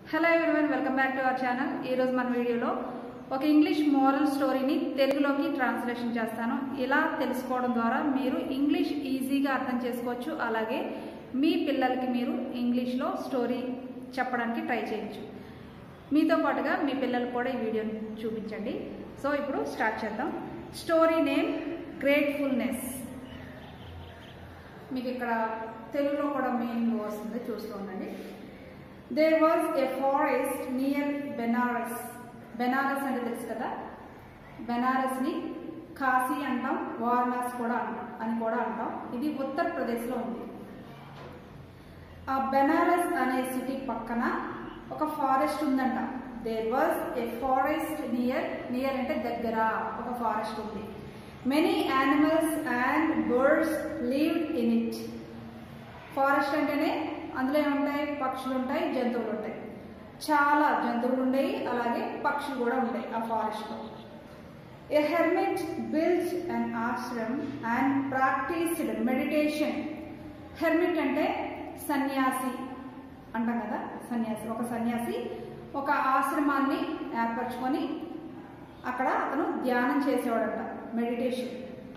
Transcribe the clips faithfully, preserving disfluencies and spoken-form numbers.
Hello everyone, welcome back to our channel. ఈరోజు మన వీడియోలో ఒక ఇంగ్లీష్ మోరల్ స్టోరీని తెలుగులోకి ట్రాన్స్లేషన్ చేస్తాను. ఇలా తెలుసుకోవడం ద్వారా మీరు ఇంగ్లీష్ ఈజీగా అర్థం చేసుకోవచ్చు. అలాగే మీ పిల్లలకి మీరు ఇంగ్లీష్లో స్టోరీ చెప్పడానికి ట్రై చేయొచ్చు. మీతో పాటుగా మీ పిల్లలకు కూడా ఈ వీడియోని చూపించండి. సో ఇప్పుడు స్టార్ట్ చేద్దాం. Story name gratefulness. మీకు ఇక్కడ తెలుగులో కూడా మీనింగ్ వస్తుంది, చూస్తూ ఉండండి. There was a forest near Benares. Benares అంటే తెలుసు కదా, బెనారస్ ని కాశీ అంటాం, వారణాసి కూడా అంటాం అని కూడా అంటాం. ఇది ఉత్తరప్రదేశ్లో ఉంది. ఆ బెనారస్ అనే సిటీ పక్కన ఒక ఫారెస్ట్ ఉందంట. There was a forest near, near అంటే దగ్గర, ఒక ఫారెస్ట్ ఉంది. Many animals and birds lived in it. Forest అంటేనే అందులో ఏముంటాయి? పక్షులు ఉంటాయి, జంతువులు ఉంటాయి. చాలా జంతువులు ఉండేవి, అలాగే పక్షులు కూడా ఉంటాయి ఆ ఫారెస్ట్లో. A hermit built an ashram and practised meditation. Hermit అంటే సన్యాసి అంటాం కదా, సన్యాసి. ఒక సన్యాసి ఒక ఆశ్రమాన్ని ఏర్పరచుకొని అక్కడ అతను ధ్యానం చేసేవాడంట, meditation.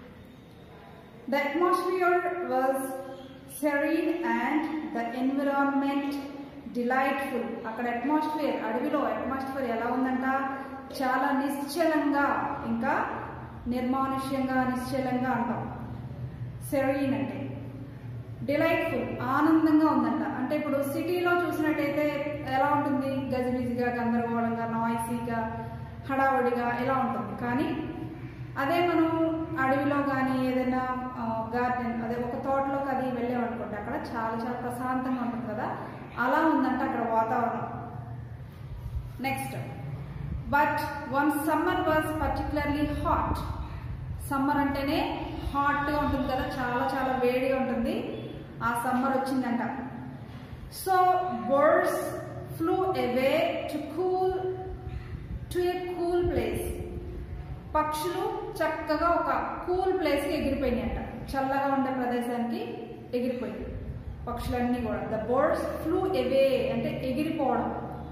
The atmosphere was serene and the environment delightful. అక్కడ అట్మాస్ఫియర్, అడవిలో అట్మాస్ఫియర్ ఎలా ఉందంట? చాలా నిశ్చలంగా, ఇంకా నిర్మానుష్యంగా, నిశ్చలంగా అంటాం. సెరీన్ అంటే డిలైట్ఫుల్, ఆనందంగా ఉందంట. అంటే ఇప్పుడు సిటీలో చూసినట్టయితే ఎలా ఉంటుంది? గజిబిజిగా, గందరగోళంగా, నాయిసీగా, హడావుడిగా ఇలా ఉంటుంది. కానీ అదే మనం అడవిలో కానీ ఏదైనా గార్డెన్, అదే ఒక తోటలోకి అది వెళ్ళామనుకోండి, అక్కడ చాలా చాలా ప్రశాంతంగా ఉంటుంది కదా, అలా ఉందంట అక్కడ వాతావరణం. Next, but one summer was particularly hot. Summer అంటేనే హాట్గా ఉంటుంది కదా, చాలా చాలా వేడిగా ఉంటుంది. ఆ సమ్మర్ వచ్చిందంట. So birds flew away to cool to a cool place. పక్షులు చక్కగా ఒక కూల్ ప్లేస్కి ఎగిరిపోయినాయంట, చల్లగా ఉండే ప్రదేశానికి ఎగిరిపోయింది పక్షులన్నీ కూడా. ద బర్డ్స్ ఫ్లూ అవే అంటే ఎగిరిపోవడం.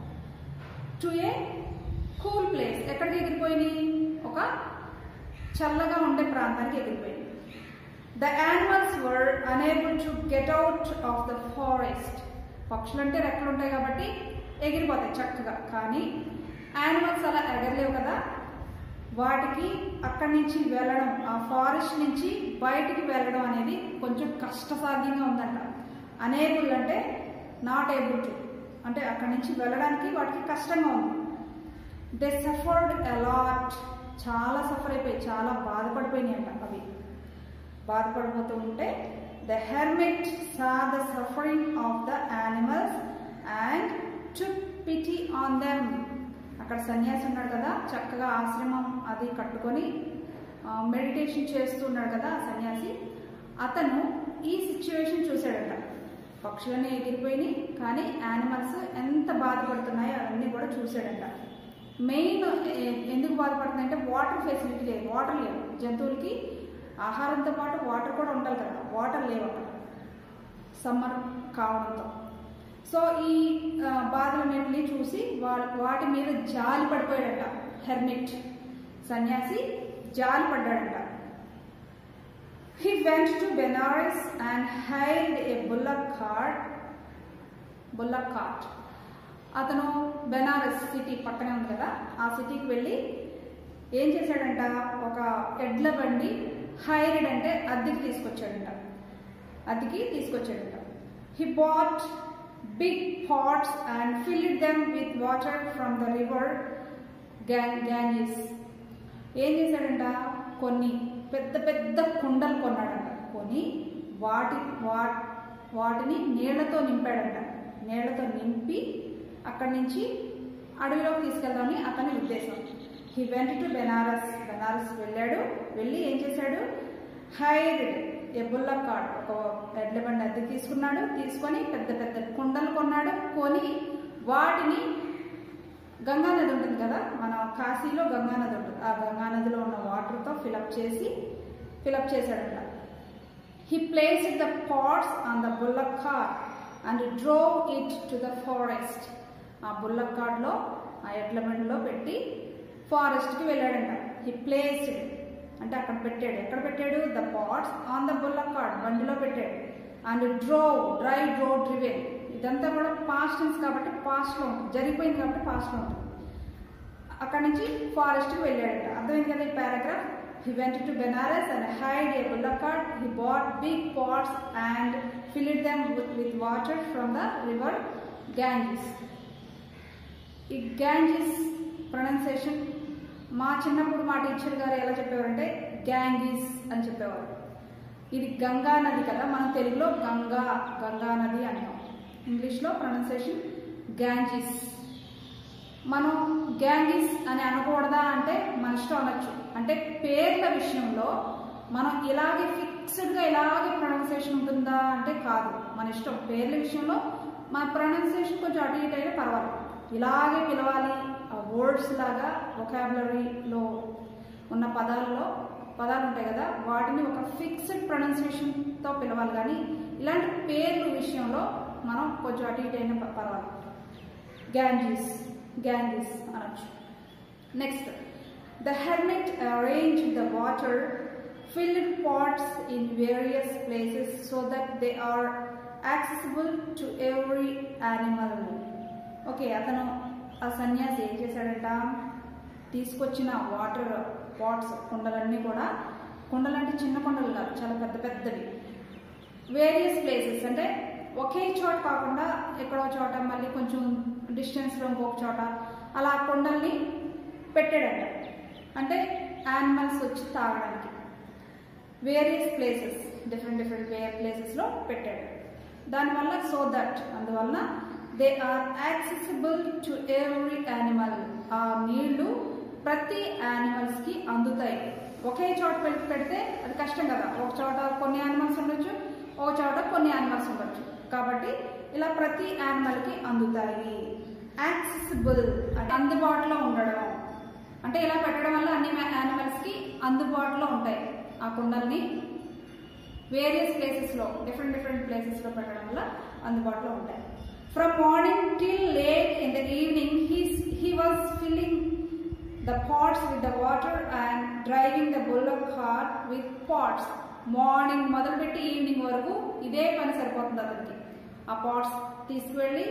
టు ఏ కూల్ ప్లేస్, ఎక్కడికి ఎగిరిపోయినాయి? ఒక చల్లగా ఉండే ప్రాంతానికి ఎగిరిపోయింది. The animals were unable to get out of the forest. పక్షులు అంటే రెక్కలు ఉంటాయి కాబట్టి ఎగిరిపోతాయి చక్కగా, కానీ యానిమల్స్ అలా ఎగరలేవు కదా. వాటికి అక్కడి నుంచి వెళ్ళడం, ఆ ఫారెస్ట్ నుంచి బయటికి వెళ్ళడం అనేది కొంచెం కష్టసాధ్యంగా ఉందంట. అనేబుల్ అంటే నాట్ ఏబుల్ టు, అంటే అక్కడి నుంచి వెళ్ళడానికి వాటికి కష్టంగా ఉంది. దే సఫర్డ్ అలాట్, చాలా సఫర్ అయిపోయి, చాలా బాధపడిపోయినాయి అంట అవి. బాధపడిపోతూ ఉంటే the hermit saw the suffering of the animals and took pity on them. అక్కడ సన్యాసి ఉన్నాడు కదా, చక్కగా ఆశ్రమం అది కట్టుకొని మెడిటేషన్ చేస్తున్నాడు కదా ఆ సన్యాసి. అతను ఈ సిచ్యువేషన్ చూశాడంట. పక్షులన్నీ ఎగిరిపోయినాయి, కానీ యానిమల్స్ ఎంత బాధపడుతున్నాయో అవన్నీ కూడా చూశాడంట. మెయిన్ ఎందుకు బాధపడుతున్నాయంటే వాటర్ ఫెసిలిటీ లేదు, వాటర్ లేవు. జంతువులకి ఆహారంతో పాటు వాటర్ కూడా ఉండాలి కదా, వాటర్ లేవు అక్కడ సమ్మర్ కావడంతో. సో ఈ బాధలన్నింటినీ చూసి వాటి మీద జాలి పడిపోయాడట హెర్మిట్, సన్యాసి జాలి పడ్డాడట. He went to Benares and hired a bullock cart. Bullock cart అతను బెనారస్ సిటీ పక్కనే ఉంది కదా, ఆ సిటీకి వెళ్ళి ఏం చేశాడంట? ఒక ఎడ్ల బండి, హైర్డ్ అంటే అద్దెకి తీసుకొచ్చాడంట, అద్దెకి తీసుకొచ్చాడంట. He bought big pots and filled them with water from the river Ganges. ఏం చేశాడంట? కొన్ని పెద్ద పెద్ద కుండలు కొన్నాడంట, కొని వాటి వాటిని నీళ్లతో నింపాడంట. నీళ్లతో నింపి అక్కడి నుంచి అడవిలోకి తీసుకెళ్దామని అతని ఉద్దేశం. He went to Benares. Benares వెళ్ళాడు. వెళ్ళి ఏం చేశాడు? హైర్డ్ ఏ బుల్లక్ కార్ట్, ఒక ఎడ్ల బండి అద్దె తీసుకున్నాడు. తీసుకొని పెద్ద పెద్ద కుండలు కొన్నాడు. కొని వాటిని, గంగానది ఉంటుంది కదా, మన కాశీలో గంగానది ఉంటుంది, ఆ గంగానదిలో ఉన్న వాటర్తో ఫిలప్ చేసి ఫిలప్ చేశాడంట. He placed the pots on the bullock car and drove it to the forest. ఆ బుల్లక్ కార్డ్లో ఆ ఎడ్ల బండిలో పెట్టి ఫారెస్ట్కి వెళ్ళాడంట. హీ ప్లేస్డ్ అంటే అక్కడ పెట్టాడు. ఎక్కడ పెట్టాడు? The pots on the bullock cart, బండిలో పెట్టాడు. And drove drive drove driven, ఇదంతా కూడా పాస్ట్ టెన్స్ కాబట్టి పాస్ట్లో ఉంటుంది, జరిగిపోయింది కాబట్టి పాస్ట్లో ఉంటుంది. అక్కడ నుంచి ఫారెస్ట్కి వెళ్ళాడంట. అర్థమైంది కదా ఈ paragraph. He went to Benares and hired a bullock cart. He bought big pots and filled them with, with water from the river Ganges. ఈ గ్యాంజిస్ ప్రొనౌన్సియేషన్ మా చిన్నప్పుడు మా టీచర్ గారు ఎలా చెప్పేవారంటే గ్యాంగిస్ అని చెప్పేవారు. ఇది గంగా నది కదా, మనం తెలుగులో గంగా గంగా నది అంటాం. ఇంగ్లీష్లో ప్రొనౌన్సియేషన్ గ్యాంజిస్. మనం గ్యాంగిస్ అని అనకూడదా అంటే మన ఇష్టం అనొచ్చు. అంటే పేర్ల విషయంలో మనం ఇలాగే ఫిక్స్డ్గా ఇలాగే ప్రొనౌన్సియేషన్ ఉంటుందా అంటే కాదు, మన ఇష్టం. పేర్ల విషయంలో మన ప్రొనౌన్సియేషన్ కొంచెం అటు ఇటు అయినా పర్వాలేదు, ఇలాగే పిలవాలి. ఆ వర్డ్స్ లాగా వొకాబులరీలో ఉన్న పదాలలో పదాలు ఉంటాయి కదా, వాటిని ఒక ఫిక్స్డ్ ప్రొనౌన్సియేషన్తో పిలవాలి. కానీ ఇలాంటి పేర్ల విషయంలో మనం కొంచెం అటు ఇటు అయినా పర్వాలేదు. గ్యాంజిస్ గ్యాంగిస్ అనొచ్చు. Next, the hermit arranged the water filled pots in various places so that they are accessible to every animal. Okay, అతను ఆ సన్యాసి ఏం చేశాడంట, తీసుకొచ్చిన వాటర్ పాట్స్ కుండలన్నీ కూడా, కుండలంటే చిన్న కుండలు కాదు, చాలా పెద్ద పెద్దవి, వేరియస్ ప్లేసెస్ అంటే ఒకే చోట కాకుండా ఎక్కడో చోట మళ్ళీ కొంచెం డిస్టెన్స్లో ఇంకొక చోట అలా కుండల్ని పెట్టాడంట. అంటే యానిమల్స్ వచ్చి తాగడానికి వేరియస్ ప్లేసెస్, డిఫరెంట్ డిఫరెంట్ వేరే ప్లేసెస్లో పెట్టాడు. దానివల్ల సో దట్ అందువలన they are accessible to every animal, ఆ నీళ్లు ప్రతి యానిమల్స్కి అందుతాయి. ఒకే చోట పెడితే అది కష్టం కదా, ఒక చోట కొన్ని యానిమల్స్ ఉండొచ్చు, ఒక చోట కొన్ని యానిమల్స్ ఉండొచ్చు. కాబట్టి ఇలా ప్రతి యానిమల్కి అందుతాయి. యాక్సెసిబుల్ అంటే అందుబాటులో ఉండడం, అంటే ఇలా పెట్టడం వల్ల అన్ని యానిమల్స్కి అందుబాటులో ఉంటాయి. ఆ కుండల్ని వేరియస్ ప్లేసెస్లో, డిఫరెంట్ డిఫరెంట్ ప్లేసెస్లో పెట్టడం వల్ల అందుబాటులో ఉంటాయి. From morning till late in the evening he's he was filling the pots with the water and driving the bullock cart with pots. Morning మొదలుపెట్టి ఈవినింగ్ వరకు ఇదే పని సరిపోతుంది అతనికి. ఆ పాట్స్ తీసుకువెళ్ళి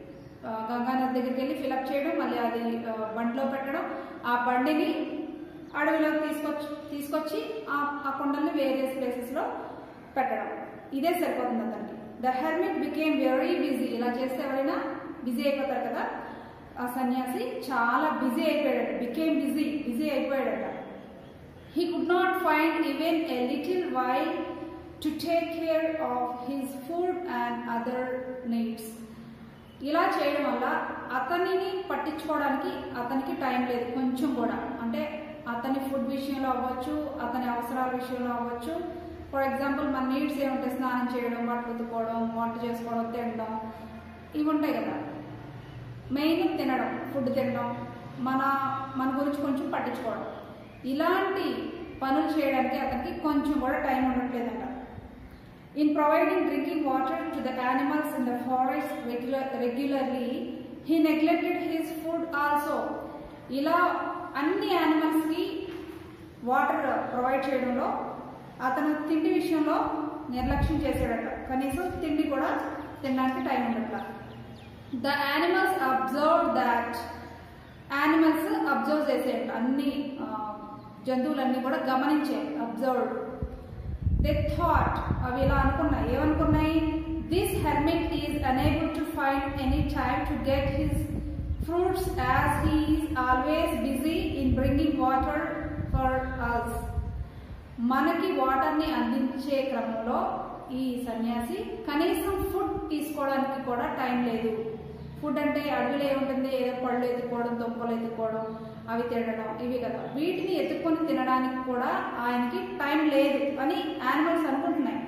గంగానది దగ్గరికి వెళ్ళి ఫిలప్ చేయడం, మళ్ళీ అది బండిలో పెట్టడం, ఆ బండిని అడవిలోకి తీసుకొచ్చి తీసుకొచ్చి ఆ కుండల్ని వేరియస్ ప్లేసెస్లో పెట్టడం, ఇదే సరిపోతుంది అతనికి. The hermit became very busy. ఇలా చేస్తే ఎవరైనా బిజీ అయిపోతారు కదా, ఆ సన్యాసి చాలా బిజీ అయిపోయాడట. బికేమ్ బిజీ బిజీ అయిపోయాడట. He could not find even a little while to take care of his food and other needs. ఇలా చేయడం వల్ల అతనిని పట్టించుకోవడానికి అతనికి టైం లేదు కొంచెం కూడా. అంటే అతని ఫుడ్ విషయంలో అవ్వచ్చు, అతని అవసరాల విషయంలో అవ్వచ్చు. ఫర్ ఎగ్జాంపుల్ మన నీడ్స్ ఏముంటాయి, స్నానం చేయడం, బట్టలు ఉతుక్కోవడం, వంట చేసుకోవడం, తినడం, ఇవి ఉంటాయి కదా. మెయిన్ తినడం, ఫుడ్ తినడం, మన మన గురించి కొంచెం పట్టించుకోవడం, ఇలాంటి పనులు చేయడానికి అతనికి కొంచెం కూడా టైం ఉండట్లేదంట. In providing drinking water to the animals in the forest regular, regularly, he neglected his food also. ఇలా అన్ని యానిమల్స్కి వాటర్ ప్రొవైడ్ చేయడంలో అతను తిండి విషయంలో నిర్లక్ష్యం చేశాడట. కనీసం తిండి కూడా తినడానికి టైం ఉండట్లా. The animals observe that, animals observe చేసేట, అన్ని జంతువులన్నీ కూడా గమనించాయి, అబ్జర్వ్డ్. దే థాట్, అవి ఇలా అనుకున్నాయి, ఏమనుకున్నాయి, this hermit is unable to find any time to get his fruits as he is always busy in bringing water for us. మనకి వాటర్ని అందించే క్రమంలో ఈ సన్యాసి కనీసం ఫుడ్ తీసుకోవడానికి కూడా టైం లేదు. ఫుడ్ అంటే అడవిలో ఏముంటుంది, ఏదో పళ్ళు ఎత్తుకోవడం, దుంపలు ఎత్తుకోవడం, అవి తినడం, ఇవి కదా. వీటిని ఎత్తుకొని తినడానికి కూడా ఆయనకి టైం లేదు అని యానిమల్స్ అనుకుంటున్నాయి.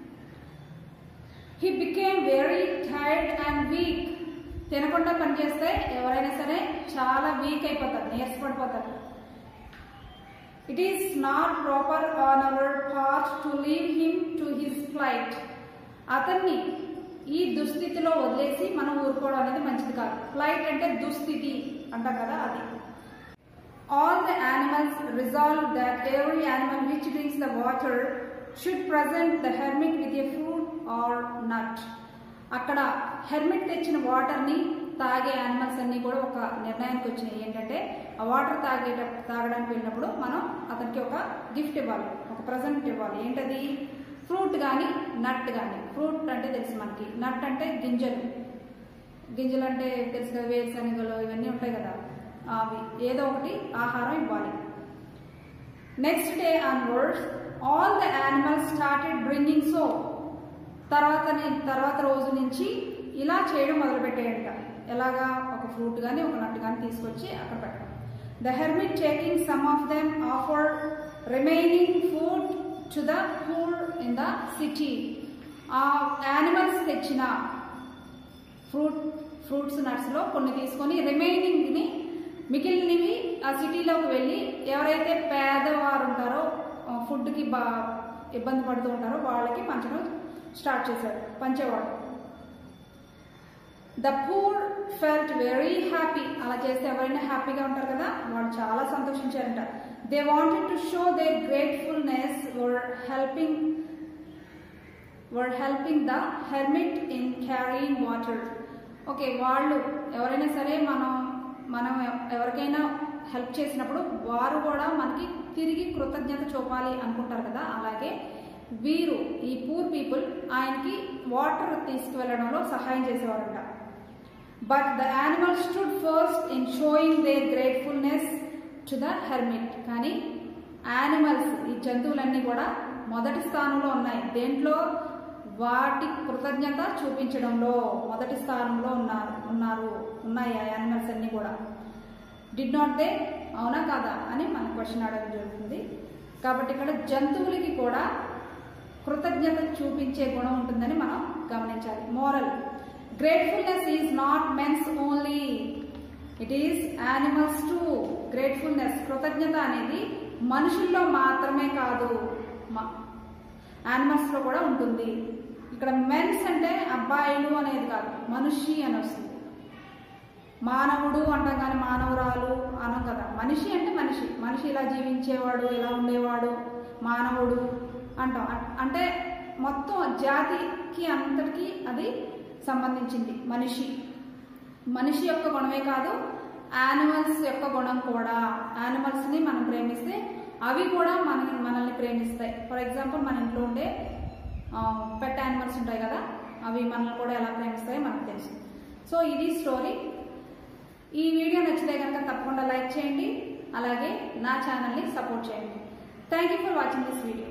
He became very tired and weak. తినకుండా పనిచేస్తే ఎవరైనా సరే చాలా వీక్ అయిపోతారు, నీరసపడిపోతారు. It is not proper on our part to leave him to his flight. అతన్ని ఈ దుస్థితిలో వదిలేసి మనం ఊరుకోవడం అనేది మంచిది కాదు. ఫ్లైట్ అంటే దుస్థితి అంటాం కదా, అది. All the animals resolved that every animal which drinks the water should present the hermit with a fruit or nut. అక్కడ హెర్మిట్ తెచ్చిన వాటర్ని తాగే యానిమల్స్ అన్నీ కూడా ఒక నిర్ణయానికి వచ్చినాయి. ఏంటంటే ఆ వాటర్ తాగేట తాగడానికి వెళ్ళినప్పుడు మనం అతనికి ఒక గిఫ్ట్ ఇవ్వాలి, ఒక ప్రజెంట్ ఇవ్వాలి. ఏంటది? ఫ్రూట్ కానీ నట్ కానీ. ఫ్రూట్ అంటే తెలుసు మనకి, నట్ అంటే గింజలు. గింజలు అంటే తెలుసు కదా, వేరుశనగలు ఇవన్నీ ఉంటాయి కదా, అవి ఏదో ఒకటి ఆహారం ఇవ్వాలి. Next day onwards all the animals started bringing so. తర్వాత తర్వాత రోజు నుంచి ఇలా చేయడం మొదలుపెట్టేయంట. ఎలాగా? ఒక ఫ్రూట్ కానీ ఒక నట్ కానీ తీసుకొచ్చి అక్కడ పెట్టడం. The hermit taking some of them offer remaining food to the poor in the city. ఆ యానిమల్స్ తెచ్చిన ఫ్రూట్ ఫ్రూట్స్ నట్స్లో కొన్ని తీసుకొని రిమైనింగ్ని, మిగిలినవి ఆ సిటీలోకి వెళ్ళి ఎవరైతే పేదవారు ఉంటారో, ఫుడ్కి బా ఇబ్బంది పడుతూ ఉంటారో వాళ్ళకి పంచడం స్టార్ట్ చేశారు, పంచేవాడు. The poor felt very happy. అలా చేస్తే ఎవరైనా హ్యాపీగా ఉంటారు కదా, వాళ్ళు చాలా సంతోషించారంట. They wanted to show their gratefulness were helping were helping the hermit in carrying water. Okay, వాళ్ళు ఎవరైనా సరే మనం మనం ఎవరికైనా హెల్ప్ చేసినప్పుడు వారు కూడా మనకి తిరిగి కృతజ్ఞత చూపాలి అనుకుంటారు కదా, అలాగే వీరు ఈ పూర్ పీపుల్ ఆయనకి వాటర్ తీసుకువెళ్ళడంలో సహాయం చేసేవారంట. But the animals stood first in showing their gratefulness to the hermit. కానీ యానిమల్స్, ఈ జంతువులన్నీ కూడా మొదటి స్థానంలో ఉన్నాయి. దేంట్లో? వాటి కృతజ్ఞత చూపించడంలో మొదటి స్థానంలో ఉన్నారు ఉన్నారు ఉన్నాయి ఆ యానిమల్స్ అన్నీ కూడా. Did not they? అవునా కాదా అని మన క్వశ్చన్ అడగడం జరుగుతుంది. కాబట్టి ఇక్కడ జంతువులకి కూడా కృతజ్ఞత చూపించే గుణం ఉంటుందని మనం గమనించాలి. Moral: gratefulness is not men's only, it is animals too. Gratefulness, కృతజ్ఞత అనేది మనుషుల్లో మాత్రమే కాదు, యానిమల్స్లో కూడా ఉంటుంది. ఇక్కడ మెన్స్ అంటే అబ్బాయిలు అనేది కాదు, మనిషి అని వస్తుంది. మానవుడు అంటాం కానీ మానవురాలు అనం కదా. మనిషి అంటే మనిషి, మనిషి ఇలా జీవించేవాడు, ఇలా ఉండేవాడు మానవుడు అంటాం. అంటే మొత్తం జాతికి అంతటికి అది సంబంధించింది మనిషి. మనిషి యొక్క గుణమే కాదు, యానిమల్స్ యొక్క గుణం కూడా. యానిమల్స్ని మనం ప్రేమిస్తే అవి కూడా మన మనల్ని ప్రేమిస్తాయి. ఫర్ ఎగ్జాంపుల్, మన ఇంట్లో ఉండే పెట్ యానిమల్స్ ఉంటాయి కదా, అవి మనల్ని కూడా ఎలా ప్రేమిస్తాయో మనకు తెలుసు. సో ఇది స్టోరీ. ఈ వీడియో నచ్చితే కనుక తప్పకుండా లైక్ చేయండి, అలాగే నా ఛానల్ని సపోర్ట్ చేయండి. Thank you for watching this video.